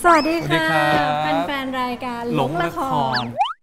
สวัสดีค่ะแฟนๆรายการหลงละคร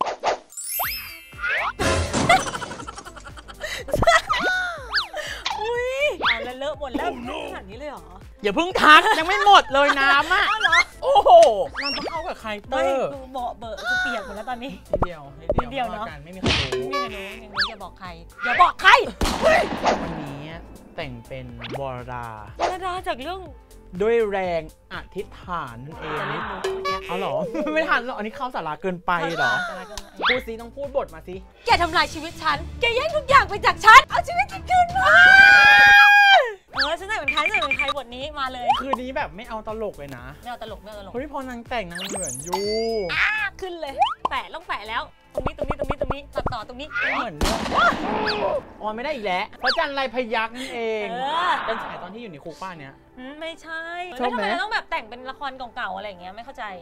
อุ้ยเอาแล้วเลอะหมดแล้วขนาดนี้เลยเหรออย่าเพิ่งทักยังไม่หมดเลยน้ำอ่ะโอ้โหมันต้องเข้ากับใครเตอร์ดูเบาะเบอะคือเปียกหมดแล้วตอนนี้นิดเดียวเนาะไม่มีใครรู้อย่าบอกใครวันนี้แต่งเป็นวรดาจากเรื่องด้วยแรงอธิษฐานนั่นเองเอาหรอไม่ทันหรออันนี้เข้าสาระเกินไปหรอพูดซิต้องพูดบทมาสิแกทำลายชีวิตฉันแกแย่งทุกอย่างไปจากฉันเอาชีวิตฉันคืนมาฉันแต่งเป็นใครบทนี้มาเลยคืนนี้แบบไม่เอาตลกเลยนะไม่เอาตลกเฮ้ยพอนางแต่งนางเหมือนอยู่ขึ้นเลยแปะต้องแปะแล้วตรงนี้ตัดต่อตรงนี้เหมือนอ๋อไม่ได้อีกแล้วพระจันทร์ลายพยัคฆ์นั่นเองเป็นฉายตอนที่อยู่ในคุกป้าเนี้ยไม่ใช่แล้วทำไมต้องแบบแต่งเป็นละครเก่าๆอะไรอย่างเงี้ยไม่เข้าใจ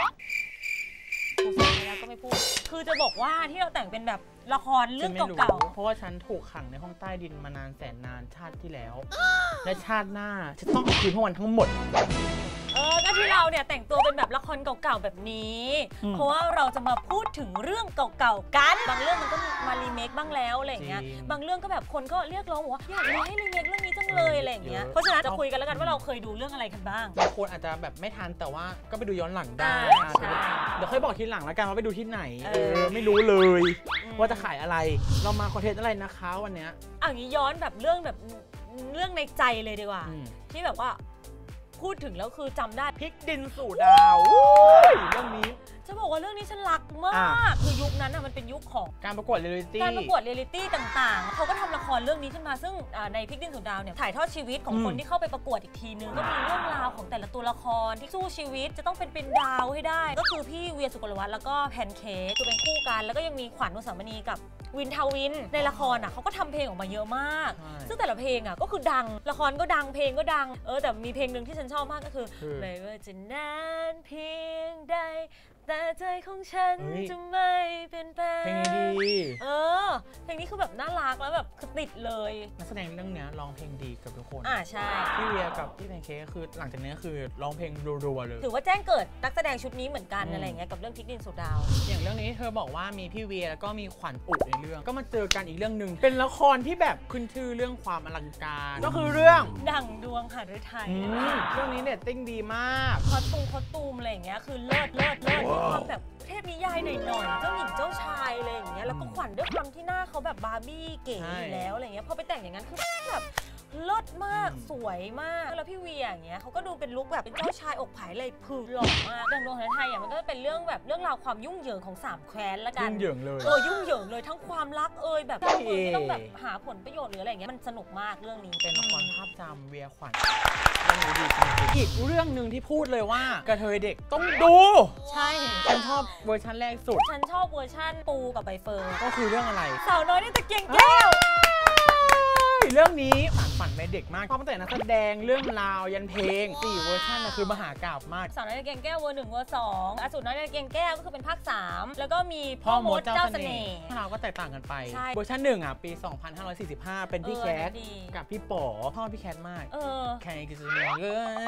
พูดแล้วก็ไม่พูดคือจะบอกว่าที่เราแต่งเป็นแบบละครเรื่องเก่าๆเพราะว่าฉันถูกขังในห้องใต้ดินมานานแสนนานชาติที่แล้วและชาติหน้าจะต้องคืนพวกมันทั้งหมดก็ที่เราเนี่ยแต่งตัวเป็นแบบละครเก่าๆแบบนี้เพราะว่าเราจะมาพูดถึงเรื่องเก่าๆกันบางเรื่องมันก็มารีเมคบ้างแล้วอะไรอย่างเงี้ยบางเรื่องก็แบบคนก็เรียกร้องว่าอยากให้รีเมคเรื่องนี้จังเลยอะไรอย่างเงี้ยเพราะฉะนั้นจะคุยกันแล้วกันว่าเราเคยดูเรื่องอะไรกันบ้างบางคนอาจจะแบบไม่ทันแต่ว่าก็ไปดูย้อนหลังได้เดี๋ยวค่อยบอกทีหลังแล้วกันว่าไปดูที่ไหนไม่รู้เลยว่าจะขายอะไรเรามาคอนเทนต์อะไรนะคะวันเนี้ยอย่างนี้ย้อนแบบเรื่องในใจเลยดีกว่าที่แบบว่าพูดถึงแล้วคือจำได้พลิกดินสู่ดาวเรื่องนี้จะบอกว่าเรื่องนี้ฉันรักมากคือยุคนั้นมันเป็นยุคของการประกวดเรียลลิตี้ต่างๆเขาก็ทำละครเรื่องนี้ขึ้นมาซึ่งในพลิกดินสู่ดาวเนี่ยถ่ายทอดชีวิตของคนที่เข้าไปประกวดอีกทีนึงก็มีเรื่องราวของแต่ละตัวละครที่สู้ชีวิตจะต้องเป็นดาวให้ได้ก็คือพี่เวียสุกลวัฒน์แล้วก็แพนเค้กคือเป็นคู่กันแล้วก็ยังมีขวัญอุสามณีกับวินทวินในละครเขาก็ทำเพลงออกมาเยอะมากซึ่งแต่ละเพลงก็คือดังละครก็ดังเพลงก็ดังแต่มีเพลงหนึ่งที่ฉันชอบมากก็คือไม่ว่าจะนานเพียงใดแต่ใจของฉันจะไม่เป็นแปรเพลงนี้ดีเพลงนี้คือแบบน่ารักแล้วแบบคือติดเลยนักแสดงเรื่องนี้ร้องเพลงดีกับทุกคนใช่พี่เวียกับพี่แพนเค้กคือหลังจากนี้คือร้องเพลงรัวๆเลยถือว่าแจ้งเกิดนักแสดงชุดนี้เหมือนกันอะไรเงี้ยกับเรื่องพลิกดินสู่ดาวอย่างเรื่องนี้เธอบอกว่ามีพี่เวียแล้วก็มีขวัญอุในเรื่องก็มาเจอกันอีกเรื่องนึงเป็นละครที่แบบขึ้นชื่อเรื่องความอลังการก็คือเรื่องดั่งดวงหฤทัยเรื่องนี้เรตติ้งดีมากคอสตูมอะไรอย่างเงี้ยคือเลิศมีความแบบเทพนิยายหน่อยเจ้าหญิงเจ้าชายอะไรอย่างเงี้ยแล้วก็ขวัญด้วยความที่หน้าเขาแบบบาร์บี้เก๋อยู่แล้วอะไรเงี้ยพอไปแต่งอย่างนั้นคือแบบเลิศมากสวยมากแล้วพี่เวียอย่างเงี้ยเขาก็ดูเป็นลุคแบบเป็นเจ้าชายอกผายเลยคือหล่อมากดังดวงหฤทัยมันก็เป็นเรื่องแบบเรื่องราวความยุ่งเหยิงของ3แคว้นละกันยุ่งเหยิงเลยยุ่งเหยิงเลยทั้งความรักแบบที่ต้องแบบหาผลประโยชน์หรืออะไรเงี้ยมันสนุกมากเรื่องนี้เป็นละครภาพจำเวียขวัญอีกเรื่องหนึ่งที่พูดเลยว่ากระเทยเด็กต้องดูใช่ฉันชอบเวอร์ชันแรกสุดฉันชอบเวอร์ชันปูกับใบเฟิร์นก็คือเรื่องอะไรสาวน้อยในตะเกียงแก้วเรื่องนี้ฝันไปเด็กมากเพราะตั้งแต่นักแสดงเรื่องราวยันเพลง4เวอร์ชันคือมหากาพย์มากสาวน้อยในตะเกียงแก้วเวอร์1เวอร์2อสูรน้อยในตะเกียงแก้วก็คือเป็นภาค3แล้วก็มีพ่อมดเจ้าเสน่ห์เราก็แตกต่างกันไปเวอร์ชัน1ปี2545เป็นพี่แคทกับพี่ป๋อพ่อพี่แคทมากแค่กิจกรรม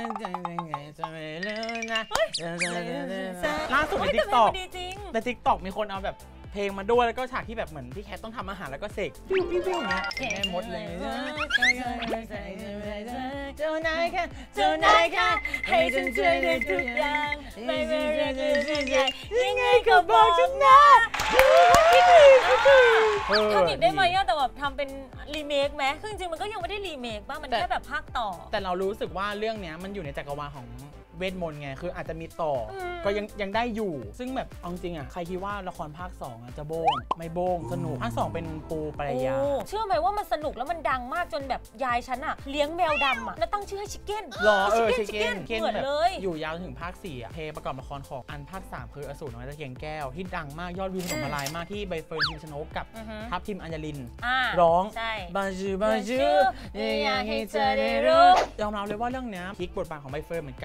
ล่าสุดใน TikTok ใน TikTok มีคนเอาแบบเพลงมาด้วยแล้วก็ฉากที่แบบเหมือนพี่แคทต้องทำอาหารแล้วก็เสกปิ้วๆเนี่ยแม่มดเลยเจ้านายค่ะให้ฉันช่วยได้ทุกอย่างไม่เป็นไรยังไงก็บอกฉันนะทำอีกได้ไหมแต่แบบทำเป็นรีเมคไหมคือจริงๆมันก็ยังไม่ได้รีเมคบ้างมันแค่แบบภาคต่อแต่เรารู้สึกว่าเรื่องนี้มันอยู่ในจักรวาลของเวทมนต์ไงคืออาจจะมีต่อก็ยังได้อยู่ซึ่งแบบเอาจริงใครคิดว่าละครภาค2จะโบ้งไม่โบ้งสนุกภาค2เป็นปูปรายาเชื่อไหมว่ามันสนุกแล้วมันดังมากจนแบบยายฉันเลี้ยงแมวดำแล้วตั้งชื่อให้ชิคเก้นชิคเก้นเหมือนเลยอยู่ยาวถึงภาค4เพลงประกอบละครของอันภาค3คืออสูรน้อยตะเกียงแก้วที่ดังมากยอดวิวถล่มทลายมากที่ใบเฟิร์นพิมชนกกับทัพทิมอัญญลินร้องบาจูอยากให้เธอได้รู้ยอมรับเลยว่าเรื่องนี้พลิกบทบาทของใบเฟิร์นเหมือนกันคือแบบ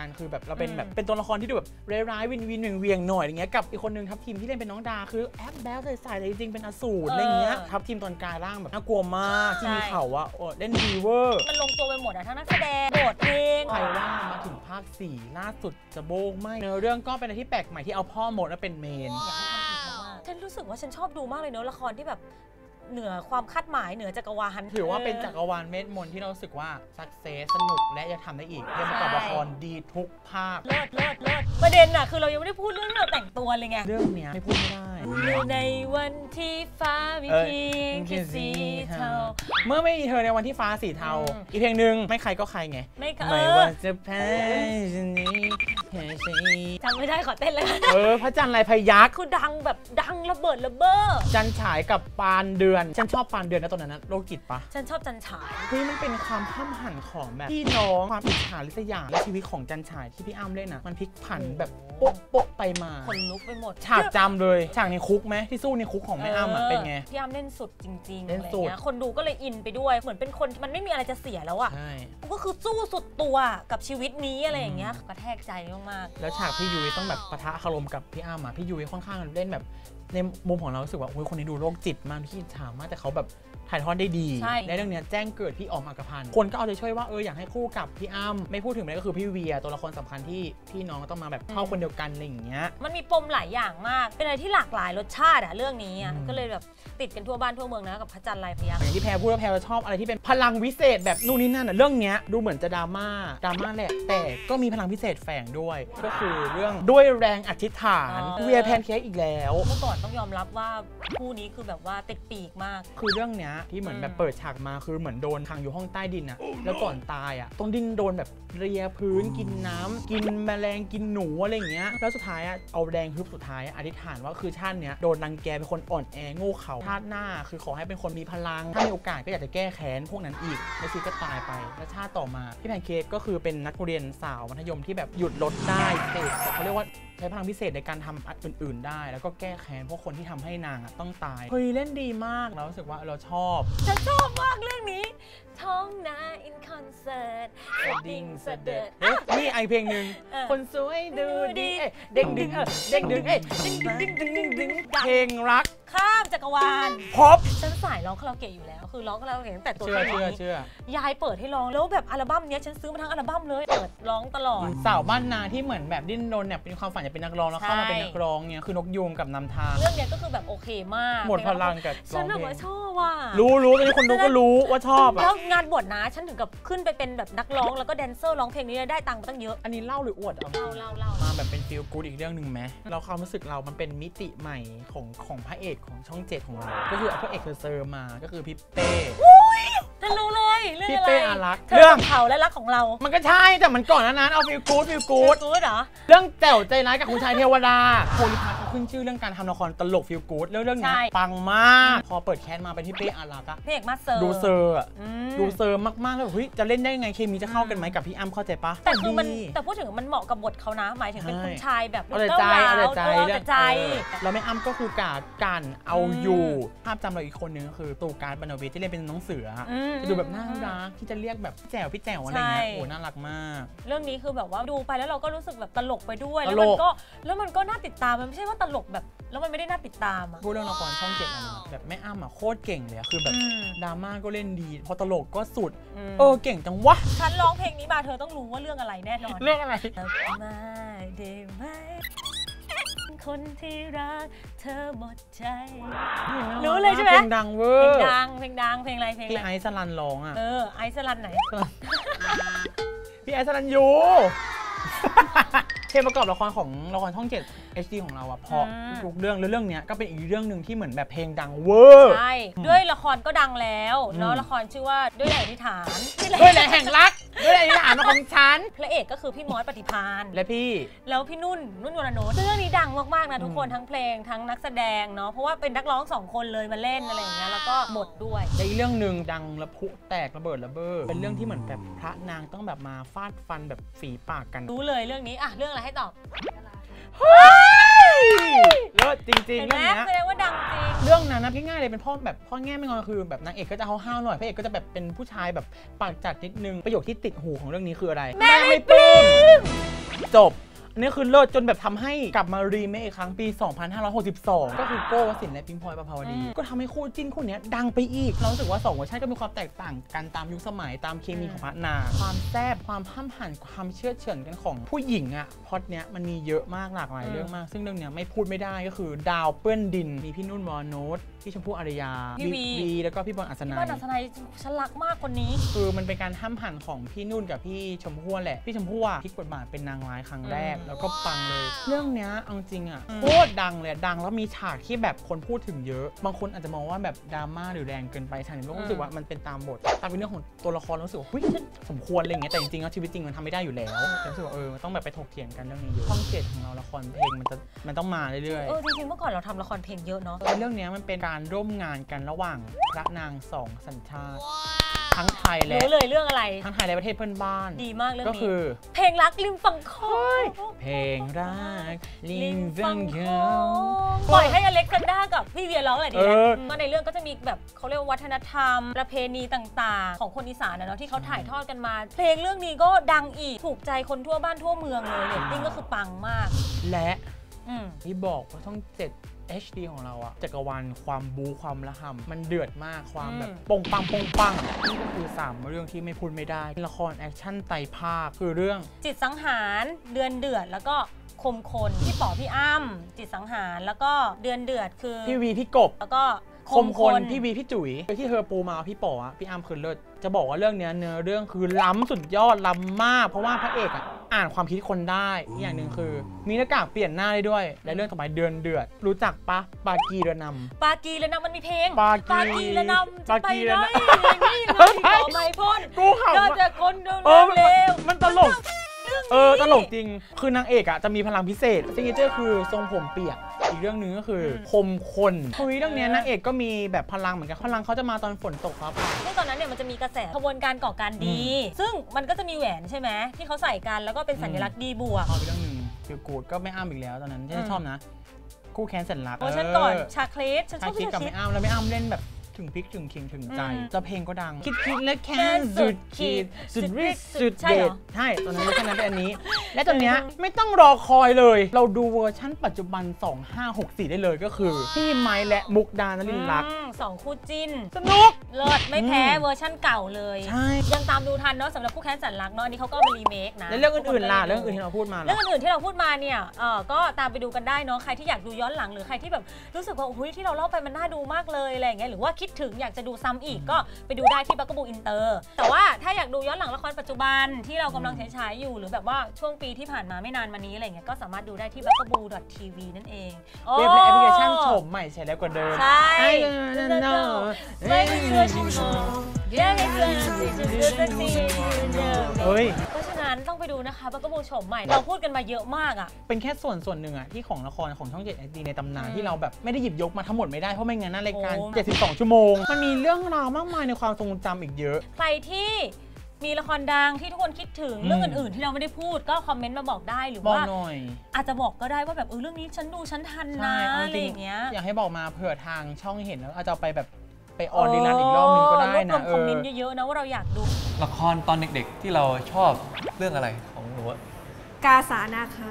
เราเป็นแบบเป็นตัวละครที่ดูแบบร้ายๆวินเวียงหน่อยอย่างเงี้ยกับอีกคนนึงทัพทีมที่เล่นเป็นน้องดาคือแอปแบ๊วใส่ๆแต่จริงๆเป็นอสูรอะไรเงี้ยทัพทีมตอนกลายร่างแบบน่ากลัวมากที่มีข่าวว่าเล่นดีเวอร์มันลงตัวไปหมดอะทั้งนักแสดงบทเพลงใครว่ามาถึงภาค4ล่าสุดจะโบกไม่เนื้อเรื่องก็เป็นอะไรที่แปลกใหม่ที่เอาพ่อหมดแล้วเป็นเมนฉันรู้สึกว่าฉันชอบดูมากเลยเนอะละครที่แบบเหนือความคาดหมายเหนือจักรวาลถือว่าเป็นจักรวาลเมธมนที่เราสึกว่าสักเซสสนุกและจะทำได้อีกเพื่อประกอบละครดีทุกภาคเลิศประเด็นอะคือเรายังไม่ได้พูดเรื่องเราแต่งตัวเลยไงเรื่องเนี้ยไม่พูดไม่ได้ในวันที่ฟ้ามีเพียงแค่สีเทาเมื่อไม่มีเธอในวันที่ฟ้าสีเทาอีกเพลงหนึ่งไม่ใครก็ใครไงไม่ว่าจะแพ้ชนี้จำไม่ได้ขอเต้นเลยพระจันทร์ลายพยัคฆ์คือดังแบบดังระเบิดระเบ้อจันฉายกับปานเดือนฉันชอบปานเดือนนะตอนนั้นโรคจิตปะฉันชอบจันฉายคือมันเป็นความห้ามหันของแบบพี่น้องความอิจฉาริษยาและชีวิตของจันฉายที่พี่อ้ำเล่นนะมันพลิกผันแบบโป๊ะไปมาคนลุกไปหมดฉากจำเลยฉากในคุกไหมที่สู้ในคุกของแม่อ้ำเป็นไงพี่อ้ำเล่นสุดจริงๆเล่นสุดคนดูก็เลยอินไปด้วยเหมือนเป็นคนมันไม่มีอะไรจะเสียแล้วอ่ะก็คือสู้สุดตัวกับชีวิตนี้อะไรอย่างเงี้ยกระแทกใจมากๆแล้วฉากพี่ยุ้ยต้องแบบปะทะคารมกับพี่อ้ำพี่ยุ้ยค่อนข้างเล่นแบบในมุมของเรารู้สึกว่าคนนี้ดูโรคจิตมากที่ฉากมากแต่เขาแบบถ่ายทอดได้ดีในเรื่องนี้แจ้งเกิดพี่อ๋อมอักพันธ์คนก็เอาใจช่วยว่าอยากให้คู่กับพี่อ้ำไม่พูดถึงเลยก็คือพี่เวียตัวละครสำคัญที่พี่น้องต้องมาแบบเข้าคนเดียวกันอะไรอย่างเงี้ยมันมีปมหลายอย่างมากเป็นอะไรที่หลากหลายรสชาติอะเรื่องนี้ก็เลยแบบติดกันทั่วบ้านทั่วเมืองนะกับพระจันทร์ลายพยัคฆ์อย่างที่แพรพูดว่าแพรชอบอะไรที่เป็นพลังวิเศษแบบนู่นนี่นั่นเรื่องนี้ดูเหมือนจะดราม่าแหละแต่ก็มีพลังพิเศษแฝงด้วยก็คือเรื่องด้วยแรงอธิษฐานเวียแพนเค้กอีกแล้วเมื่อก่อนต้องยอมรับว่าคู่นี้คือแบบว่าติดปีกมากคือเรื่องนี้ที่เหมือนแบบเปิดฉากมาคือเหมือนโดนขังอยู่ห้องใต้ดินอะแล้วก่อนตายอะต้องดิ้นโดนแบบเรียพื้นกินน้ำกินแมลงกินหนูอะไรอย่างเงี้ยแล้วสุดท้ายอะเอาแรงฮึบสุดท้ายอธิษฐานว่าคือชาติเนี้ยโดนรังแกเป็นคนอ่อนแอโง่เขลาชาติหน้าคือขอให้เป็นคนมีพลังถ้ามีโอกาสก็อยากจะแก้แค้นพวกนั้นอีกแล้วชีก็ตายไปแล้วชาติต่อมาพี่แพนเค้กก็คือเป็นนักเรียนสาวมัธยมที่แบบหยุดรถได้แต่เขาเรียกว่าใช้พลังพิเศษในการทำอื่นๆได้แล้วก็แก้แค้นพวกคนที่ทำให้นางต้องตายเล่นดีมากเรารู้สึกว่าเราชอบฉันชอบมากเรื่องนี้ท้องนาอินคอนเสิร์ตดิ้งเสด็จนี่ไอเพลงหนึ่งคนสวยดูดีเด้งดึงเด้งดึงดึงเพลงรักข้ามจักรวาลพบฉันสายร้องคาราโอเกะอยู่แล้วคือร้องคาราโอเกะตั้งแต่ตัวเชื่อยายเปิดให้ร้องแล้วแบบอัลบั้มนี้ฉันซื้อมาทั้งอัลบั้มเลยเปิดร้องตลอดสาวบ้านนาที่เหมือนแบบดิ้นรนเนี่ยเป็นความฝันอยากเป็นนักร้องแล้วเข้ามาเป็นนักร้องเนี่ยคือนกยูงกับนำทางเรื่องนี้ก็คือแบบโอเคมากหมดพลังกับฉันแบบว่าชอบว่ะรู้เป็นคนดูก็รู้ว่าชอบแล้วงานบวชนะฉันถึงกับขึ้นไปเป็นแบบนักร้องแล้วก็แดนเซอร์ร้องเพลงนี้ได้ตังค์มาตั้งเยอะอันนี้เล่าหรืออวดเล่ามาแบบเป็นฟีลกู๊ดอีกเรื่องหนึ่งไหมเราความรู้สึกเรามันเป็นมิติใหม่ของพระเอกของช่อง7ของเราก็คือพระเอกเซอร์มาก็คือพี่เป้ฉันรู้เลยเรื่องอะไรพี่เป้อารักษ์เรื่องเขาและรักของเรามันก็ใช่แต่มันก่อนนั้นเอาฟีลกู๊ดเหรอเรื่องแจ๋วใจร้ายกับคุณชายเทวดาโพลิพัทเขาขึ้นชื่อเรื่องการทำละครตลกฟีลกู๊ดแล้วเรื่องนี้ปังมากพอเปิดแคสมาเป็นพี่เป้อารักษ์พี่เอกมาเซอร์ดูเซอร์มากๆแล้วเฮ้ยจะเล่นได้ยังไงเคมีจะเข้ากันไหมกับพี่อ้ำเข้าใจปะแต่คือมันแต่พูดถึงมันเหมาะกับบทเขานะหมายถึงเป็นคุณชายแบบเอาแต่ใจแล้วแม่อ้ำก็คือการเอาอยู่ภาพจำเราอีกคนนึงคือตู่การบรรณวิทย์ที่เล่นเป็นน้องเสือจะดูแบบน่ารักที่จะเรียกแบบพี่แจ๋วอะไรเงี้ยโอ้น่ารักมากเรื่องนี้คือแบบว่าดูไปแล้วเราก็รู้สึกแบบตลกไปด้วยแล้วมันก็น่าติดตามมันไม่ใช่ว่าตลกแบบแล้วมันไม่ได้น่าติดตามอ่ะพูดเรื่องละครช่อง7นะแบบแม่อ้ำโคตรเก่งเลยคือแบบดราม่าก็เล่นดีพอตลกก็สุดเก่งจังวะฉันร้องเพลงนี้มาเธอต้องรู้ว่าเรื่องอะไรแน่นอนเรื่องอะไรมาได้ไหมคนที่รักเธอหมดใจรู้เลยใช่ไหมเพลงดังเวอร์เพลงดังเพลงอะไรพี่ไอซ์สลันร้องอ่ะไอซ์สลันไหนพี่ไอซ์สลันยูเพลงประกอบละครของละครช่อง7 HD ของเราอะเพราะทุกเรื่องแล้วเรื่องนี้ก็เป็นอีกเรื่องหนึ่งที่เหมือนแบบเพลงดังเวอร์ใช่ด้วยละครก็ดังแล้วเนาะละครชื่อว่าด้วยแรงอธิษฐานด้วยแรงแห่งรักด้วยแรงอธิษฐานของฉันพระเอกก็คือพี่มอสปฏิภาณและพี่แล้วพี่นุ่นวรนุชเรื่องนี้ดังมากๆนะทุกคนทั้งเพลงทั้งนักแสดงเนาะเพราะว่าเป็นนักร้อง2คนเลยมาเล่นอะไรอย่างเงี้ยแล้วก็หมดด้วยในเรื่องหนึ่งดังระพุแตกระเบิดระเบ้อเป็นเรื่องที่เหมือนแบบพระนางต้องแบบมาฟาดฟันแบบฝีปากกันรู้เลยเรื่องนี้อะเรื่องอะไรให้ตอบเลิศจริงๆเรื่องนี้แสดงว่าดังจริงเรื่องนั้นนะง่ายๆเลยเป็นพ่อแง่ไม่งอนคือแบบนางเอกก็จะห้าวๆหน่อยพระเอกก็จะแบบเป็นผู้ชายแบบปากจัดนิดนึงประโยคที่ติดหูของเรื่องนี้คืออะไรแม่ไม่ปลื้มจบอันนี้คือเลิศจนแบบทำให้กลับมารีเมคอีกครั้งปี 2562 ก็คือโก้วสินทร์และพิงค์พลอยประภาวดีก็ทำให้คู่จิ้นคู่นี้ดังไปอีกเรารู้สึกว่า2เวอร์ชันก็มีความแตกต่างกันตามยุคสมัยตามเคมีของพระนางความแซ่บความห้ำหั่นความเชื่อเฉือนกันของผู้หญิงอะพล็อตเนี้ยมันมีเยอะมากหลากหลายเรื่องมากซึ่งเรื่องเนี้ยไม่พูดไม่ได้ก็คือดาวเปื้อนดินมีพี่นุ่นวรนุชพี่ชมพู่อารยาพี่วีแล้วก็พี่บอลอัศนัยพี่บอลอัศนัยฉันรักมากคนนี้คือมันเป็นการห้ำหั่นของพี่นุ่นกับพี่ชมพู่แหละพี่ชมพู่พลิกบทบาทเป็นนางร้ายครั้งแรกแล้วก็ปังเลยเรื่องเนี้ยเอาจริงอ่ะโคตรดังเลยดังแล้วมีฉากที่แบบคนพูดถึงเยอะบางคนอาจจะมองว่าแบบดราม่าหรือแรงเกินไปฉากนี้รู้สึกว่ามันเป็นตามบทตามเป็นเรื่องของตัวละครรู้สึกว่าสมควรอะไรอย่างเงี้ยแต่จริงๆแล้วชีวิตจริงมันทำไม่ได้อยู่แล้วแต่รู้สึกว่ามันต้องแบบไปถกเถียงกันเรื่องนี้เยอะช่อง7ของเราละครเพลงมันต้องมาเรื่อยๆจริงๆเมื่อก่อนเราทำละครเพลงเยอะเนาะเรื่องนี้มันเป็นการร่วมงานกันระหว่างพระนาง2 สัญชาติทั้งไทยและรู้เลยเรื่องอะไรทั้งไทยและประเทศเพื่อนบ้านดีมากเรื่องนี้ก็คือเพลงรักริมฝั่งโขงเพลงรักริมฝั่งโขงปล่อยให้อเล็กซานดรากับพี่เวียร้องอะไรดีมาในเรื่องก็จะมีแบบเขาเรียกว่าวัฒนธรรมประเพณีต่างๆของคนอีสานนะเนาะที่เขาถ่ายทอดกันมาเพลงเรื่องนี้ก็ดังอีกถูกใจคนทั่วบ้านทั่วเมืองเลยเรตติ้งก็คือปังมากและที่บอกว่าช่อง7 HD ของเราอะจักรวาลความบู๊ความระห่ำมันเดือดมากความแบบปงปังนี่ก็คือ3เรื่องที่ไม่พูดไม่ได้ละครแอคชั่นไตรภาคคือเรื่องจิตสังหารเดือนเดือดแล้วก็คมคนพี่ป๋อพี่อ้ำจิตสังหารแล้วก็เดือนเดือดคือพี่วีพี่กบแล้วก็คมคนพี่วีพี่จุ๋ยที่เธอปูมาพี่ป๋อพี่อ้ำคือเลิศจะบอกว่าเรื่องนี้เนื้อเรื่องคือล้ำสุดยอดล้ำมากเพราะว่าพระเอกอ่านความคิดคนได้อย่างหนึ่งคือมีหน้ากากเปลี่ยนหน้าได้ด้วยและเรื่องต่อไปเดือนเดือดรู้จักปะปากีเรือนำปากีเรือนำมันมีเพลงปากีเรือนำจะไปได้นี่เลยขอไม่พ้นก็จะคนเร็วมันตลกตลกจริงคือนางเอกจะมีพลังพิเศษซิงเกิลคือทรงผมเปียกอีกเรื่องนึงก็คือคมคนเรื่องนี้นางเอกก็มีแบบพลังเหมือนกันพลังเขาจะมาตอนฝนตกครับซึ่งตอนนั้นเนี่ยมันจะมีกระแสขบวนการก่อการดีซึ่งมันก็จะมีแหวนใช่ไหมที่เขาใส่กันแล้วก็เป็นสัญลักษณ์ดีบวกอีกเรื่องนึงฟิลกูดก็ไม่อ้ำอีกแล้วตอนนั้นที่ชอบนะคู่แค้นแสนรักฉันก่อนชาคริสฉันชอบกับไม่อ้ำแล้วไม่อ้ำเล่นแบบถึงพริกถึงคิงถึงใจจะเพลงก็ดังคิดและแค้นสุดขีดสุดฤทธิ์สุดเดชใช่ตอนนั้นเวอร์ชันนั้นเป็นอันนี้และตอนนี้ไม่ต้องรอคอยเลยเราดูเวอร์ชันปัจจุบัน2564ได้เลยก็คือพี่ไม้และมุกดานลินลักษณ์ 2คู่จิ้นสนุกเลิศไม่แพ้เวอร์ชันเก่าเลยยังตามดูทันเนาะสำหรับคู่แค้นแสนรักเนาะอันนี้เขาก็มารีเมคนะแล้วเรื่องอื่นๆล่ะเรื่องอื่นที่เราพูดมาเรื่องอื่นที่เราพูดมาเนี่ยก็ตามไปดูกันได้เนาะใครที่อยากดูย้อนหลังหรือใครที่แบบรู้สึกว่าโอ้ยที่เราเล่าไปมันน่าดูมากเลยอะไรอย่างเงี้ยหรือว่าคิดถึงอยากจะดูซ้ำอีกก็ไปดูได้ที่บักกะบูอินเตอร์แต่ว่าถ้าอยากดูย้อนหลังละครปัจจุบันที่เรากำลังฉายอยู่หรือแบบว่าช่วงปีที่ผ่านมาไม่นานมานี้อะไรเงี้ยก็สามารถดูได้ที่ bugaboo.tv นั่นเองเว็บและแอปพลิเคชันชมใหม่ใช้แล้วกว่าเดิมใช่เพราะฉะนั้นต้องไปดูนะคะบักกะบูชมใหม่เราพูดกันมาเยอะมากเป็นแค่ส่วนหนึ่งที่ของละครของช่อง7 HD ในตำนานที่เราแบบไม่ได้หยิบยกมาทั้งหมดไม่ได้เพราะไม่งั้นรายการ72 ชั่วโมงมันมีเรื่องราวมากมายในความทรงจำอีกเยอะใครที่มีละครดังที่ทุกคนคิดถึงเรื่องอื่นๆที่เราไม่ได้พูดก็คอมเมนต์มาบอกได้หรือว่าอาจจะบอกก็ได้ว่าแบบเรื่องนี้ฉันดูฉันทันนะอะไรอย่างเงี้ยอยากให้บอกมาเผื่อทางช่องเห็นแล้วอาจจะไปแบบไปออนดีนันอีกรอบนึงก็ได้นะคอมเมนต์เยอะๆนะว่าเราอยากดูละครตอนเด็กๆที่เราชอบเรื่องอะไรของหนูกาสานาคา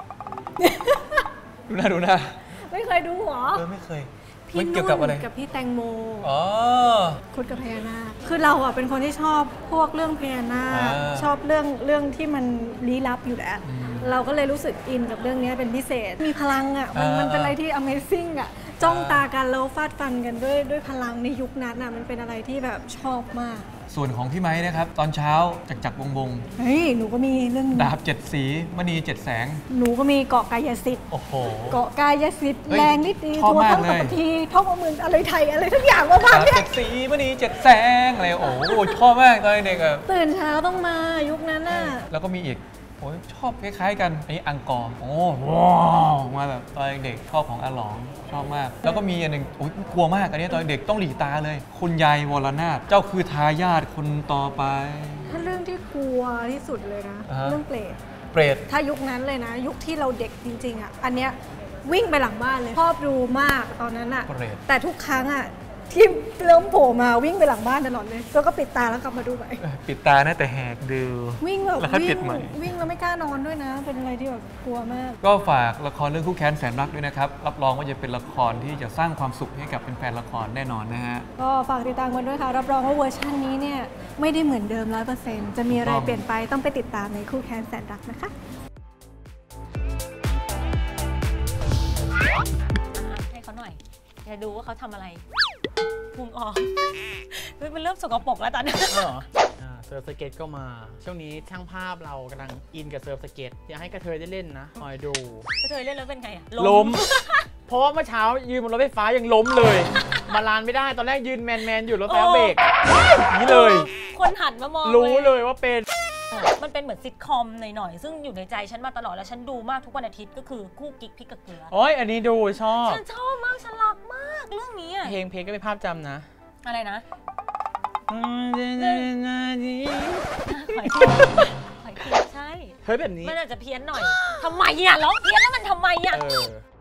ดูนะไม่เคยดูหรอไม่เคยพี่นุ่นกับพี่แตงโมคุดกับพญานาคคือเราเป็นคนที่ชอบพวกเรื่องพญานาคชอบเรื่องที่มันลี้ลับอยู่แล้วเราก็เลยรู้สึกอินกับเรื่องนี้เป็นพิเศษมีพลังมันเป็นอะไรที่ Amazing จ้องตากันแล้วฟาดฟันกันด้วยพลังในยุคนั้นมันเป็นอะไรที่แบบชอบมากส่วนของพี่ไม้นะครับตอนเช้าจักรวงเฮ้ยหนูก็มีเรื่องดาบ7 สีมณี7 แสงหนูก็มีเกาะกายสิทธิ์โอ้โหเกาะกายสิทธิ์แรงนิดดีทัวร์ทั้งปัตทีท่องเอามืออะไรไทยอะไรทุกอย่างประมาณนี้ 7 สีมณี7 แสงอะไรโอ้โหชอบมากตอนเด็กตื่นเช้าต้องมายุคนั้นแล้วก็มีอีกชอบคล้ายๆกันอันนี้อังกอร์ว้าวมาแบบตอนเด็กชอบของอาหลองชอบมากแล้วก็มีอันหนึ่งกลัวมากอันนี้ตอนเด็กต้องหลีตาเลยคุณยายวรนาถเจ้าคือทายาทคนต่อไปถ้าเรื่องที่กลัวที่สุดเลยนะเรื่องเปรตถ้ายุคนั้นเลยนะยุคที่เราเด็กจริงๆอันเนี้ยวิ่งไปหลังบ้านเลยชอบดูมากตอนนั้นแต่ทุกครั้งที่เริ่มโผล่มาวิ่งไปหลังบ้านตลอดเลยแล้วก็ปิดตาแล้วกลับมาดูใหม่ปิดตานะแต่แหกดูวิ่งแบบแล้วค่อยปิดใหม่วิ่งแล้วไม่กล้านอนด้วยนะ เป็นอะไรที่แบบกลัวมากก็ฝากละครเรื่องคู่แค้นแสนรักด้วยนะครับ รับรองว่าจะเป็นละครที่จะสร้างความสุขให้กับแฟนๆละครแน่นอนนะฮะก็ฝากติดตามกันด้วยค่ะ รับรองว่าเวอร์ชันนี้เนี่ยไม่ได้เหมือนเดิม 100%จะมีอะไรเปลี่ยนไปต้องไปติดตามในคู่แค้นแสนรักนะคะให้เขาหน่อยจะดูว่าเขาทำอะไรพุงออกเฮ้ยมันเริ่มสกปรกแล้วตอนนี้เซิร์ฟสเก็ตก็มา ช่วงนี้ช่างภาพเรากำลังอินกับเซิร์ฟสเก็ตอยากให้กระเทยได้เล่นนะคอยดูกระเทยเล่นแล้วเป็นไงอะล้ม เพราะว่าเมื่อเช้ายืนบนรถไฟฟ้ายังล้มเลย มาลานไม่ได้ตอนแรกยืนแมนอยู่รถไฟฟ้าเบรกนี่เลยคนหันมามองรู้เลยว่าเป็นมันเป็นเหมือนซิทคอมหน่อยๆซึ่งอยู่ในใจฉันมาตลอดแล้วฉันดูมากทุกวันอาทิตย์ก็คือคู่กิ๊กพริกกับเกลือโอ้ยอันนี้ดูชอบฉันชอบมากฉันรักมากเรื่องนี้อะเพลงก็เป็นภาพจำนะอะไรนะหอยใช่เฮ้ยแบบนี้มันอาจจะเพี้ยนหน่อยทำไมอ่ะร้องเพี้ยนแล้วมันทำไมอ่ะเออ